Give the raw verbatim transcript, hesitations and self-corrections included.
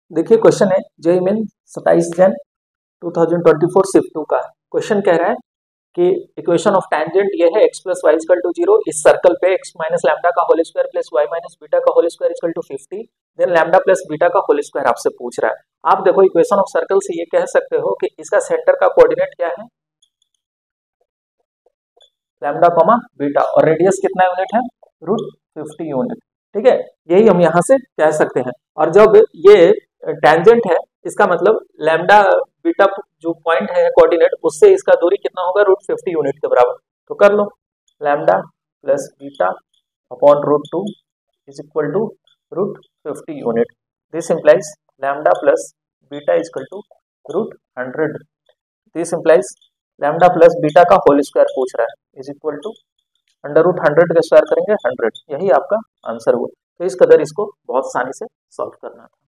देखिए क्वेश्चन है JEE main सत्ताईस जन दो हज़ार चौबीस शिफ्ट टू का। क्वेश्चन कह रहा है कि इक्वेशन ऑफ टैंजेंट ये है x plus y equal to zero, इस सर्कल पे x माइनस लैम्डा का whole square plus y minus beta का whole square equal to fifty, then lambda plus beta का होल स्क्वायर आपसे पूछ रहा है। आप देखो इक्वेशन ऑफ सर्कल से ये कह सकते हो कि इसका सेंटर का कोऑर्डिनेट क्या है, लैम्डा कॉमा बीटा, और रेडियस कितना यूनिट है, रूट फिफ्टी यूनिट। ठीक है, यही हम यहाँ से कह सकते हैं। और जब ये टेंजेंट है इसका मतलब लैम्डा बीटा जो पॉइंट है कोऑर्डिनेट, उससे इसका दूरी कितना होगा, रूट फिफ्टी यूनिट के बराबर। तो कर लो, lambda plus beta upon root two is equal to root fifty unit. This implies lambda plus beta is equal to root hundred. This implies lambda plus beta का होल स्क्वायर पूछ रहा है is equal to under root hundred का square करेंगे hundred. यही आपका answer हुआ। तो इस कदर इसको बहुत आसानी से सॉल्व करना था।